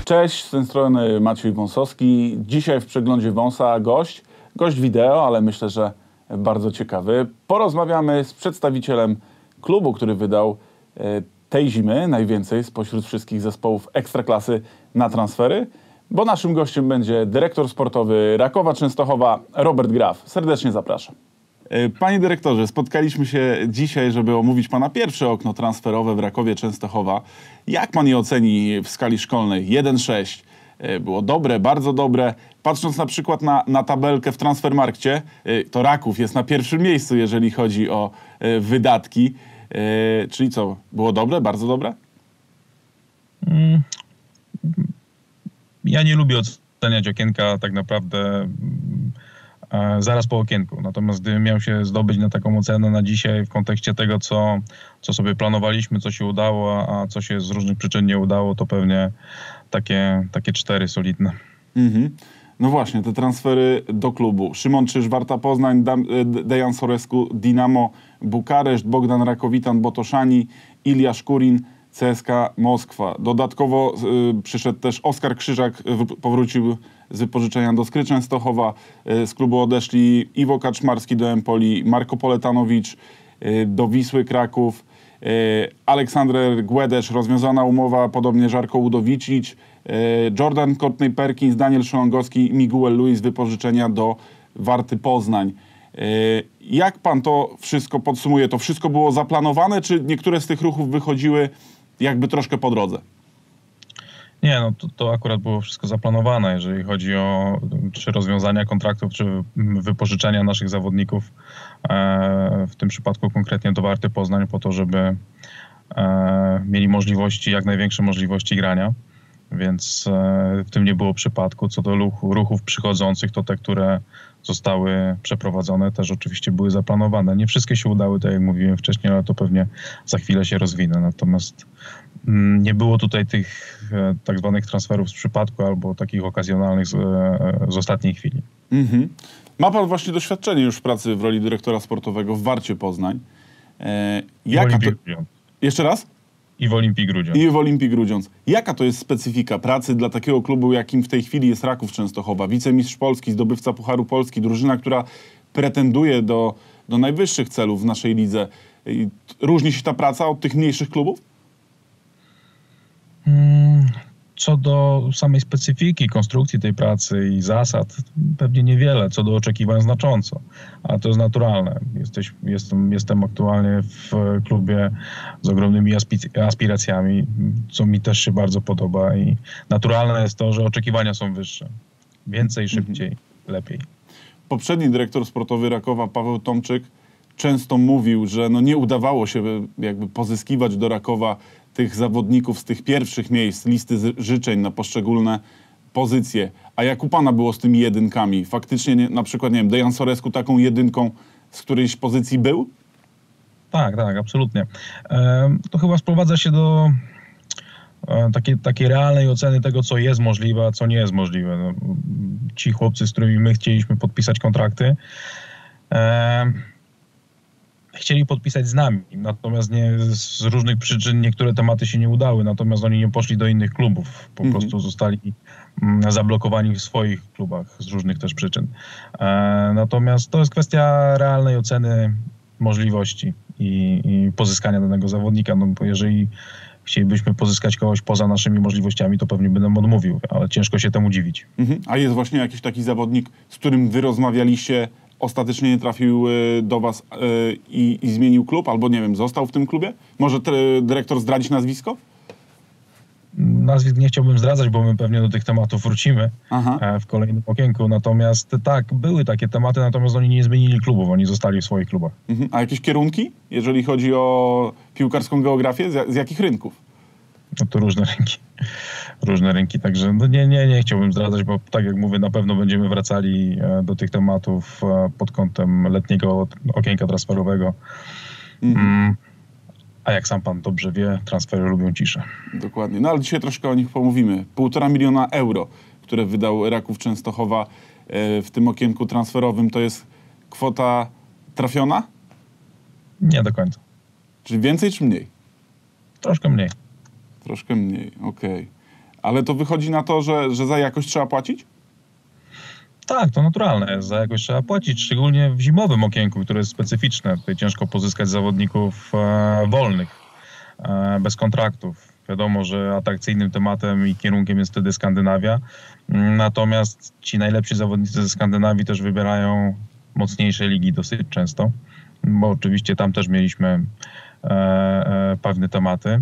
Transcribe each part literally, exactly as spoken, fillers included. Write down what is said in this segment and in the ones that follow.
Cześć, z tej strony Maciej Wąsowski. Dzisiaj w Przeglądzie Wąsa gość, gość wideo, ale myślę, że bardzo ciekawy. Porozmawiamy z przedstawicielem klubu, który wydał tej zimy najwięcej spośród wszystkich zespołów Ekstraklasy na transfery, bo naszym gościem będzie dyrektor sportowy Rakowa Częstochowa Robert Graf. Serdecznie zapraszam. Panie dyrektorze, spotkaliśmy się dzisiaj, żeby omówić pana pierwsze okno transferowe w Rakowie Częstochowa. Jak pan je oceni w skali szkolnej? jeden sześć. Było dobre, bardzo dobre. Patrząc na przykład na, na tabelkę w Transfermarkcie, to Raków jest na pierwszym miejscu, jeżeli chodzi o wydatki. Czyli co? Było dobre, bardzo dobre? Hmm. Ja nie lubię oceniać okienka tak naprawdę zaraz po okienku. Natomiast gdybym miał się zdobyć na taką ocenę na dzisiaj w kontekście tego, co, co sobie planowaliśmy, co się udało, a co się z różnych przyczyn nie udało, to pewnie takie, takie cztery solidne. Mhm. No właśnie, te transfery do klubu. Szymon Czyż, Warta Poznań, Dejan Sorescu, Dinamo Bukareszt, Bogdan Rakowitan, Botoszani, Ilja Szkurin, C S K A Moskwa. Dodatkowo y, przyszedł też Oskar Krzyżak, y, powrócił z wypożyczenia do Skry Częstochowa. Y, z klubu odeszli Iwo Kaczmarski do Empoli, Marko Poletanowicz y, do Wisły Kraków, y, Aleksander Guedesz, rozwiązana umowa, podobnie Żarko Udowicic, y, Jordan Courtney Perkins, Daniel Szołągowski, Miguel Luis z wypożyczenia do Warty Poznań. Y, jak pan to wszystko podsumuje? To wszystko było zaplanowane, czy niektóre z tych ruchów wychodziły jakby troszkę po drodze? Nie, no to, to akurat było wszystko zaplanowane, jeżeli chodzi o czy rozwiązania kontraktów, czy wypożyczenia naszych zawodników, e, w tym przypadku konkretnie do Warty Poznań, po to, żeby e, mieli możliwości, jak największe możliwości grania, więc e, w tym nie było przypadku. Co do ruchu, ruchów przychodzących, to te, które zostały przeprowadzone, też oczywiście były zaplanowane. Nie wszystkie się udały, tak jak mówiłem wcześniej, ale to pewnie za chwilę się rozwinę. Natomiast mm, nie było tutaj tych e, tak zwanych transferów z przypadku albo takich okazjonalnych z, e, z ostatniej chwili. Mhm. Ma pan właśnie doświadczenie już w pracy w roli dyrektora sportowego w Warcie Poznań. E, jaka to... Jeszcze raz? I w Olimpii Grudziądz. I w Olimpii Grudziądz. Jaka to jest specyfika pracy dla takiego klubu, jakim w tej chwili jest Raków Częstochowa? Wicemistrz Polski, zdobywca Pucharu Polski, drużyna, która pretenduje do, do najwyższych celów w naszej lidze. Różni się ta praca od tych mniejszych klubów? Hmm. Co do samej specyfiki, konstrukcji tej pracy i zasad, pewnie niewiele, co do oczekiwań znacząco, ale to jest naturalne. Jesteś, jestem, jestem aktualnie w klubie z ogromnymi aspiracjami, co mi też się bardzo podoba i naturalne jest to, że oczekiwania są wyższe. Więcej, szybciej, mhm. lepiej. Poprzedni dyrektor sportowy Rakowa, Paweł Tomczyk, często mówił, że no nie udawało się jakby pozyskiwać do Rakowa tych zawodników z tych pierwszych miejsc, listy życzeń na poszczególne pozycje. A jak u pana było z tymi jedynkami? Faktycznie nie, na przykład, nie wiem, Dejan Sorescu taką jedynką z którejś pozycji był? Tak, tak, absolutnie. E, to chyba sprowadza się do e, takiej, takiej realnej oceny tego, co jest możliwe, a co nie jest możliwe. No, ci chłopcy, z którymi my chcieliśmy podpisać kontrakty, e, chcieli podpisać z nami, natomiast nie, z różnych przyczyn niektóre tematy się nie udały, natomiast oni nie poszli do innych klubów, po mhm. prostu zostali mm, zablokowani w swoich klubach z różnych też przyczyn. E, natomiast to jest kwestia realnej oceny możliwości i, i pozyskania danego zawodnika, no bo jeżeli chcielibyśmy pozyskać kogoś poza naszymi możliwościami, to pewnie będę odmówił, ale ciężko się temu dziwić. Mhm. A jest właśnie jakiś taki zawodnik, z którym wy rozmawialiście, ostatecznie nie trafił do was yy, i, i zmienił klub, albo nie wiem, został w tym klubie? Może te, dyrektor zdradzić nazwisko? Nazwisk nie chciałbym zdradzać, bo my pewnie do tych tematów wrócimy Aha. w kolejnym okienku. Natomiast tak, były takie tematy, natomiast oni nie zmienili klubów, oni zostali w swoich klubach. Mhm. A jakieś kierunki, jeżeli chodzi o piłkarską geografię? Z, z jakich rynków? No to różne rynki. Różne rynki, także no nie, nie, nie chciałbym zdradzać, bo tak jak mówię, na pewno będziemy wracali do tych tematów pod kątem letniego okienka transferowego. Mhm. A jak sam pan dobrze wie, transfery lubią ciszę. Dokładnie. No ale dzisiaj troszkę o nich pomówimy. Półtora miliona euro, które wydał Raków Częstochowa w tym okienku transferowym, to jest kwota trafiona? Nie do końca. Czyli więcej czy mniej? Troszkę mniej. Troszkę mniej, okej. Okay. Ale to wychodzi na to, że, że za jakość trzeba płacić? Tak, to naturalne jest. Za jakoś trzeba płacić, szczególnie w zimowym okienku, które jest specyficzne. Tutaj ciężko pozyskać zawodników e, wolnych, e, bez kontraktów. Wiadomo, że atrakcyjnym tematem i kierunkiem jest wtedy Skandynawia. Natomiast ci najlepsi zawodnicy ze Skandynawii też wybierają mocniejsze ligi dosyć często, bo oczywiście tam też mieliśmy e, e, pewne tematy.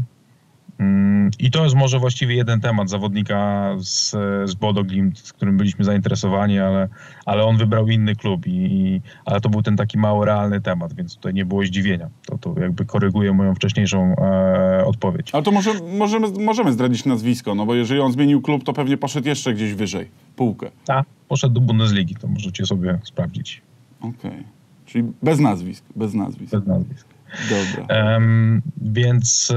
I to jest może właściwie jeden temat zawodnika z, z Bodo Glimt, z którym byliśmy zainteresowani, ale, ale on wybrał inny klub, i, i, ale to był ten taki mało realny temat, więc tutaj nie było zdziwienia. To, to jakby koryguje moją wcześniejszą e, odpowiedź. Ale to może, możemy, możemy zdradzić nazwisko, no bo jeżeli on zmienił klub, to pewnie poszedł jeszcze gdzieś wyżej, półkę. Tak, poszedł do Bundesligi, to możecie sobie sprawdzić. Okej, okay. Czyli bez nazwisk, bez nazwisk. Bez nazwisk. Dobra. Um, więc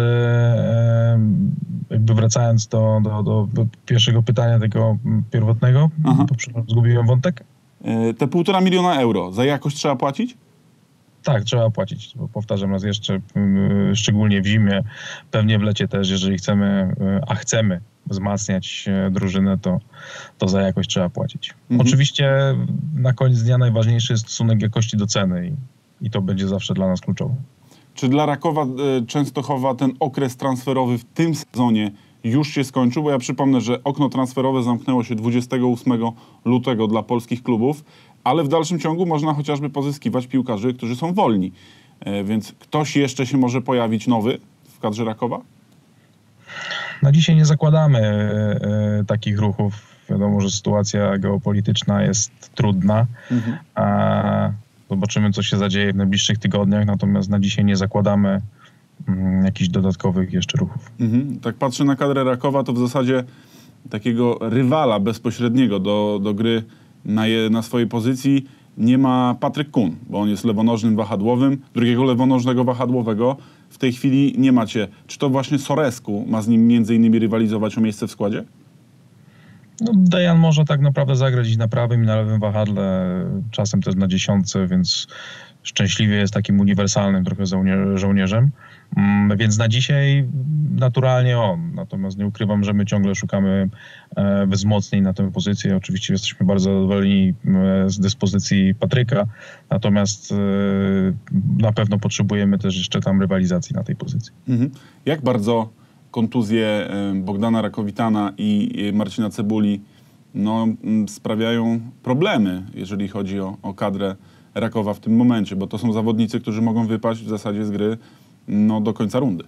um, jakby wracając do, do, do pierwszego pytania, tego pierwotnego, bo zgubiłem wątek. Te półtora miliona euro, za jakość trzeba płacić? Tak, trzeba płacić. Powtarzam raz jeszcze, szczególnie w zimie, pewnie w lecie też, jeżeli chcemy, a chcemy wzmacniać drużynę, to, to za jakość trzeba płacić. Mhm. Oczywiście na koniec dnia najważniejszy jest stosunek jakości do ceny i, i to będzie zawsze dla nas kluczowe. Czy dla Rakowa Częstochowa ten okres transferowy w tym sezonie już się skończył? Bo ja przypomnę, że okno transferowe zamknęło się dwudziestego ósmego lutego dla polskich klubów, ale w dalszym ciągu można chociażby pozyskiwać piłkarzy, którzy są wolni. Więc ktoś jeszcze się może pojawić nowy w kadrze Rakowa? Na dzisiaj nie zakładamy e, takich ruchów. Wiadomo, że sytuacja geopolityczna jest trudna. Mhm. A zobaczymy, co się zadzieje w najbliższych tygodniach, natomiast na dzisiaj nie zakładamy mm, jakichś dodatkowych jeszcze ruchów. Mhm. Tak patrzę na kadrę Rakowa, to w zasadzie takiego rywala bezpośredniego do, do gry na, je, na swojej pozycji nie ma Patryk Kun, bo on jest lewonożnym wahadłowym. Drugiego lewonożnego wahadłowego w tej chwili nie macie. Czy to właśnie Sorescu ma z nim między innymi rywalizować o miejsce w składzie? No, Dejan może tak naprawdę zagrać i na prawym, i na lewym wahadle, czasem też na dziesiątce, więc szczęśliwie jest takim uniwersalnym trochę żołnierzem. Więc na dzisiaj naturalnie on. Natomiast nie ukrywam, że my ciągle szukamy wzmocnień na tę pozycję. Oczywiście jesteśmy bardzo zadowoleni z dyspozycji Patryka, natomiast na pewno potrzebujemy też jeszcze tam rywalizacji na tej pozycji. Mhm. Jak bardzo kontuzje Bogdana Rakowitana i Marcina Cebuli no, sprawiają problemy, jeżeli chodzi o, o kadrę Rakowa w tym momencie, bo to są zawodnicy, którzy mogą wypaść w zasadzie z gry no, do końca rundy.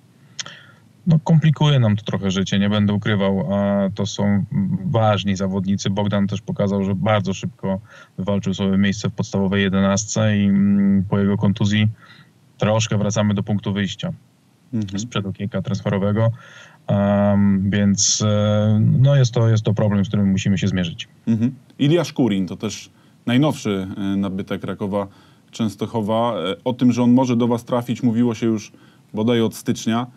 No, komplikuje nam to trochę życie, nie będę ukrywał. A to są ważni zawodnicy. Bogdan też pokazał, że bardzo szybko wywalczył sobie miejsce w podstawowej jedenastce i po jego kontuzji troszkę wracamy do punktu wyjścia. Mhm. Sprzed okienka transferowego, um, więc no jest, to, jest to problem, z którym musimy się zmierzyć. Mhm. Ilja Szkurin to też najnowszy nabytek Rakowa Częstochowa. O tym, że on może do was trafić, mówiło się już bodaj od stycznia.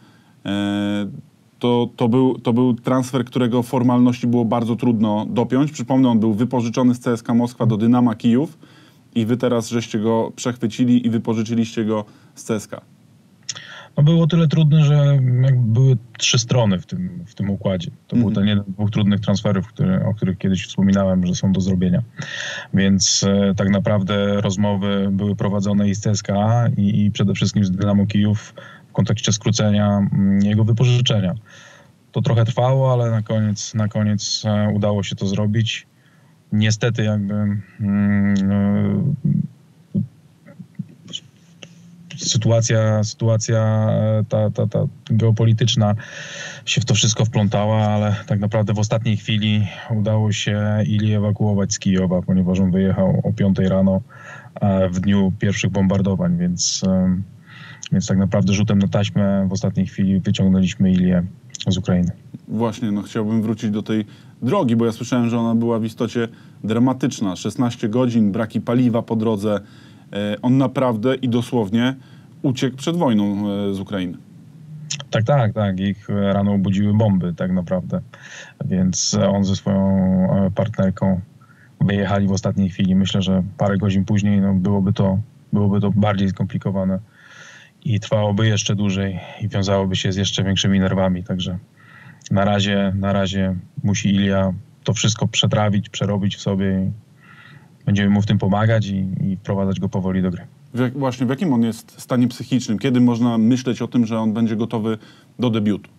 To, to, był, to był transfer, którego formalności było bardzo trudno dopiąć. Przypomnę, on był wypożyczony z C S K A Moskwa do Dynama Kijów i wy teraz żeście go przechwycili i wypożyczyliście go z C S K A. No było tyle trudne, że były trzy strony w tym, w tym układzie. To mm. był ten jeden z dwóch trudnych transferów, który, o których kiedyś wspominałem, że są do zrobienia. Więc e, tak naprawdę rozmowy były prowadzone i z C S K A i, i przede wszystkim z Dynamo Kijów w kontekście skrócenia m, jego wypożyczenia. To trochę trwało, ale na koniec, na koniec e, udało się to zrobić. Niestety jakby mm, e, Sytuacja, sytuacja ta, ta, ta geopolityczna się w to wszystko wplątała, ale tak naprawdę w ostatniej chwili udało się Ilię ewakuować z Kijowa, ponieważ on wyjechał o piątej rano w dniu pierwszych bombardowań, więc, więc tak naprawdę rzutem na taśmę w ostatniej chwili wyciągnęliśmy Ilię z Ukrainy. Właśnie, no chciałbym wrócić do tej drogi, bo ja słyszałem, że ona była w istocie dramatyczna. szesnaście godzin, braki paliwa po drodze. On naprawdę i dosłownie uciekł przed wojną z Ukrainy. Tak, tak, tak. Ich rano obudziły bomby tak naprawdę. Więc on ze swoją partnerką wyjechali w ostatniej chwili. Myślę, że parę godzin później no, byłoby to, byłoby to bardziej skomplikowane i trwałoby jeszcze dłużej i wiązałoby się z jeszcze większymi nerwami. Także na razie, na razie musi Ilia to wszystko przetrawić, przerobić w sobie i będziemy mu w tym pomagać i, i wprowadzać go powoli do gry. W jak, właśnie w jakim on jest stanie psychicznym? Kiedy można myśleć o tym, że on będzie gotowy do debiutu?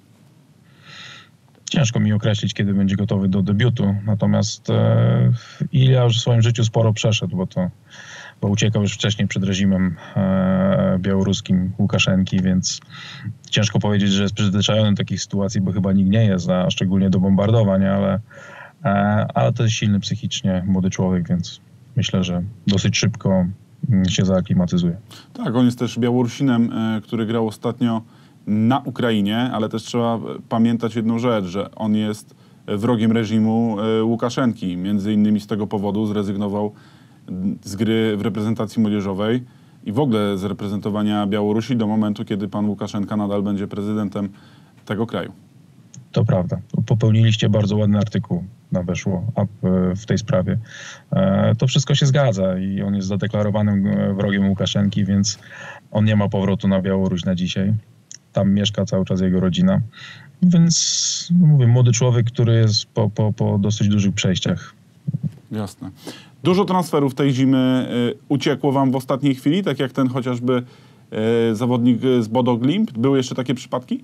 Ciężko mi określić, kiedy będzie gotowy do debiutu, natomiast e, Ilia już w swoim życiu sporo przeszedł, bo to bo uciekał już wcześniej przed reżimem e, białoruskim Łukaszenki, więc ciężko powiedzieć, że jest przyzwyczajony do takich sytuacji, bo chyba nikt nie jest, a szczególnie do bombardowań, ale, e, ale to jest silny psychicznie młody człowiek, więc myślę, że dosyć szybko mm, się zaaklimatyzuje. Tak, on jest też Białorusinem, e, który grał ostatnio na Ukrainie, ale też trzeba pamiętać jedną rzecz, że on jest wrogiem reżimu e, Łukaszenki. Między innymi z tego powodu zrezygnował z gry w reprezentacji młodzieżowej i w ogóle z reprezentowania Białorusi do momentu, kiedy pan Łukaszenka nadal będzie prezydentem tego kraju. To prawda. Popełniliście bardzo ładny artykuł na Weszło w tej sprawie. To wszystko się zgadza i on jest zadeklarowanym wrogiem Łukaszenki, więc on nie ma powrotu na Białoruś na dzisiaj. Tam mieszka cały czas jego rodzina. Więc mówię, młody człowiek, który jest po, po, po dosyć dużych przejściach. Jasne. Dużo transferów tej zimy y, uciekło wam w ostatniej chwili, tak jak ten chociażby y, zawodnik z Bodo Glimt. Były jeszcze takie przypadki?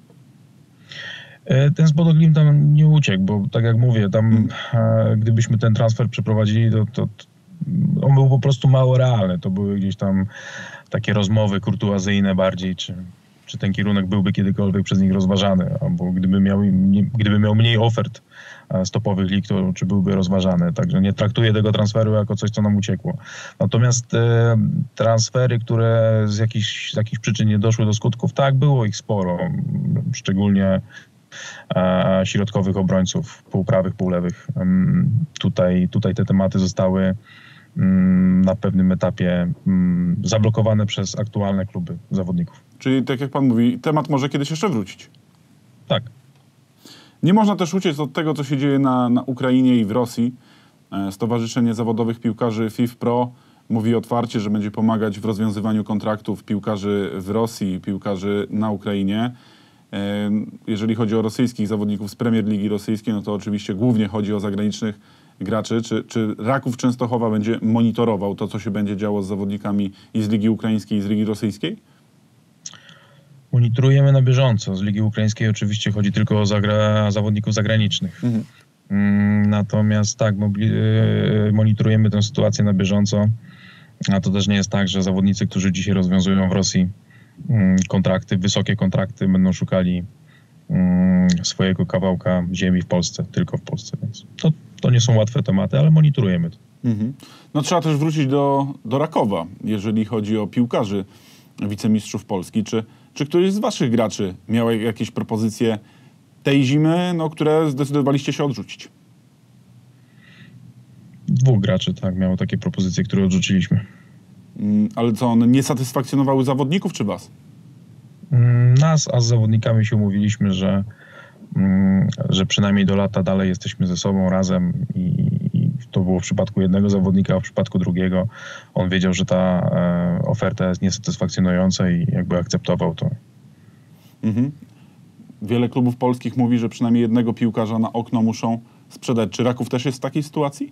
Ten z Bodo Glimt tam nie uciekł, bo tak jak mówię, tam hmm. e, gdybyśmy ten transfer przeprowadzili, to, to, to on był po prostu mało realny. To były gdzieś tam takie rozmowy kurtuazyjne bardziej, czy, czy ten kierunek byłby kiedykolwiek przez nich rozważany, albo gdyby miał, nie, gdyby miał mniej ofert z topowych lig, to czy byłby rozważany. Także nie traktuję tego transferu jako coś, co nam uciekło. Natomiast e, transfery, które z jakichś, z jakichś przyczyn nie doszły do skutków, tak, było ich sporo. Szczególnie e, środkowych obrońców, półprawych, półlewych. E, tutaj, tutaj te tematy zostały e, na pewnym etapie e, zablokowane przez aktualne kluby zawodników. Czyli tak jak pan mówi, temat może kiedyś jeszcze wrócić. Tak. Nie można też uciec od tego, co się dzieje na, na Ukrainie i w Rosji. Stowarzyszenie Zawodowych Piłkarzy FIFPro mówi otwarcie, że będzie pomagać w rozwiązywaniu kontraktów piłkarzy w Rosji i piłkarzy na Ukrainie. Jeżeli chodzi o rosyjskich zawodników z Premier Ligi Rosyjskiej, no to oczywiście głównie chodzi o zagranicznych graczy. Czy, czy Raków Częstochowa będzie monitorował to, co się będzie działo z zawodnikami i z Ligi Ukraińskiej, i z Ligi Rosyjskiej? Monitorujemy na bieżąco. Z Ligi Ukraińskiej oczywiście chodzi tylko o zagra- zawodników zagranicznych. Mhm. Natomiast tak, mogli- monitorujemy tę sytuację na bieżąco. A to też nie jest tak, że zawodnicy, którzy dzisiaj rozwiązują w Rosji kontrakty, wysokie kontrakty, będą szukali swojego kawałka ziemi w Polsce, tylko w Polsce. Więc to, to nie są łatwe tematy, ale monitorujemy to. Mhm. No trzeba też wrócić do, do Rakowa, jeżeli chodzi o piłkarzy wicemistrzów Polski. Czy, czy któryś z waszych graczy miał jakieś propozycje tej zimy, no, które zdecydowaliście się odrzucić? Dwóch graczy, tak, miało takie propozycje, które odrzuciliśmy. Mm, ale co, one nie satysfakcjonowały zawodników czy was? Nas, a z zawodnikami się umówiliśmy, że, że przynajmniej do lata dalej jesteśmy ze sobą razem i, i to było w przypadku jednego zawodnika, a w przypadku drugiego on wiedział, że ta e, oferta jest niesatysfakcjonująca i jakby akceptował to. Mhm. Wiele klubów polskich mówi, że przynajmniej jednego piłkarza na okno muszą sprzedać. Czy Raków też jest w takiej sytuacji?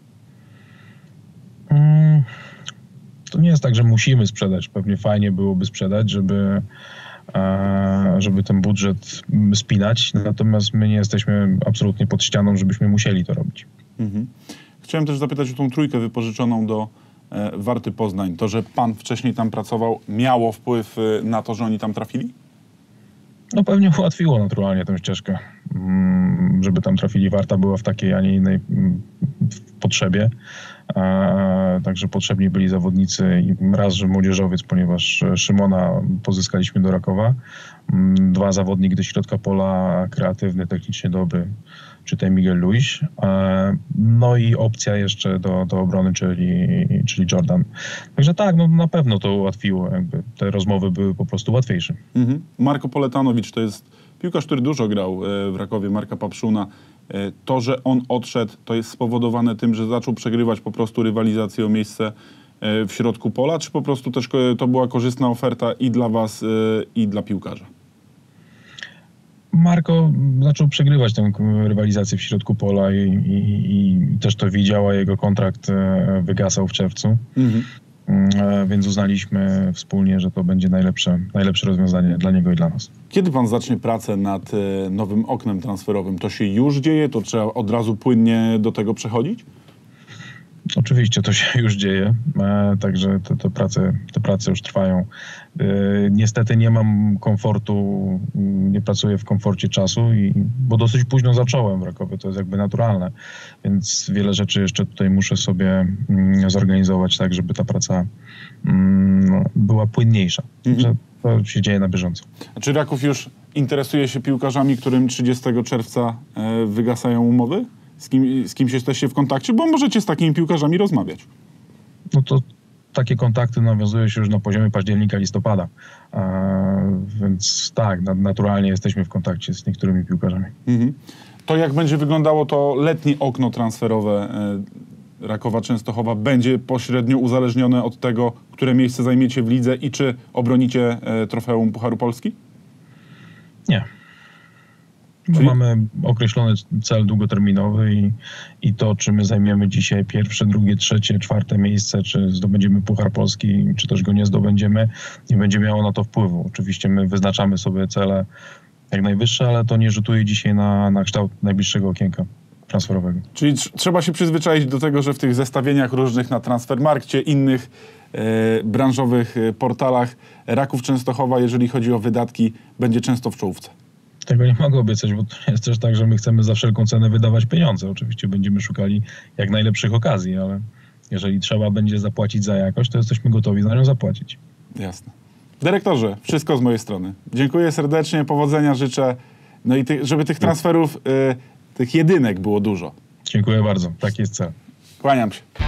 Hmm. To nie jest tak, że musimy sprzedać. Pewnie fajnie byłoby sprzedać, żeby, żeby ten budżet spinać. Natomiast my nie jesteśmy absolutnie pod ścianą, żebyśmy musieli to robić. Mhm. Chciałem też zapytać o tą trójkę wypożyczoną do e, Warty Poznań. To, że pan wcześniej tam pracował, miało wpływ e, na to, że oni tam trafili? No pewnie ułatwiło naturalnie tę ścieżkę. Żeby tam trafili, Warta była w takiej, a nie innej potrzebie. Także potrzebni byli zawodnicy i raz, że młodzieżowiec, ponieważ Szymona pozyskaliśmy do Rakowa. Dwa, zawodnik do środka pola, kreatywny, technicznie dobry, czytaj Miguel Luis. No i opcja jeszcze do, do obrony, czyli, czyli Jordan. Także tak, no na pewno to ułatwiło. Jakby te rozmowy były po prostu łatwiejsze. Mhm. Marko Poletanowicz to jest piłkarz, który dużo grał w Rakowie, Marka Papszuna. To, że on odszedł, to jest spowodowane tym, że zaczął przegrywać po prostu rywalizację o miejsce w środku pola, czy po prostu też to była korzystna oferta i dla was, i dla piłkarza? Marko zaczął przegrywać tę rywalizację w środku pola i, i, i też to widział, a jego kontrakt e, wygasał w czerwcu. Mhm. E, Więc uznaliśmy wspólnie, że to będzie najlepsze, najlepsze rozwiązanie dla niego i dla nas. Kiedy pan zacznie pracę nad e, nowym oknem transferowym? To się już dzieje? To trzeba od razu płynnie do tego przechodzić? Oczywiście to się już dzieje, e, także te, te, prace, te prace już trwają. E, niestety nie mam komfortu, nie pracuję w komforcie czasu, i, bo dosyć późno zacząłem w Rakowie, to jest jakby naturalne, więc wiele rzeczy jeszcze tutaj muszę sobie mm, zorganizować tak, żeby ta praca mm, była płynniejsza. Mhm. Że to się dzieje na bieżąco. A czy Raków już interesuje się piłkarzami, którym trzydziestego czerwca e, wygasają umowy? Z, kim, z kimś jesteście w kontakcie? Bo możecie z takimi piłkarzami rozmawiać. No to takie kontakty nawiązują się już na poziomie października, listopada. E, więc tak, naturalnie jesteśmy w kontakcie z niektórymi piłkarzami. Mhm. To jak będzie wyglądało to letnie okno transferowe e, Rakowa Częstochowa, będzie pośrednio uzależnione od tego, które miejsce zajmiecie w lidze i czy obronicie e, trofeum Pucharu Polski? Nie. Czyli... Mamy określony cel długoterminowy i, i to, czy my zajmiemy dzisiaj pierwsze, drugie, trzecie, czwarte miejsce, czy zdobędziemy Puchar Polski, czy też go nie zdobędziemy, nie będzie miało na to wpływu. Oczywiście my wyznaczamy sobie cele jak najwyższe, ale to nie rzutuje dzisiaj na, na kształt najbliższego okienka transferowego. Czyli tr- trzeba się przyzwyczaić do tego, że w tych zestawieniach różnych na Transfermarkcie, innych e, branżowych e, portalach Raków Częstochowa, jeżeli chodzi o wydatki, będzie często w czołówce. Tego nie mogę obiecać, bo to nie jest też tak, że my chcemy za wszelką cenę wydawać pieniądze. Oczywiście będziemy szukali jak najlepszych okazji, ale jeżeli trzeba będzie zapłacić za jakość, to jesteśmy gotowi za nią zapłacić. Jasne. Dyrektorze, wszystko z mojej strony. Dziękuję serdecznie, powodzenia życzę. No i ty, żeby tych transferów, y, tych jedynek było dużo. Dziękuję bardzo, taki jest cel. Kłaniam się.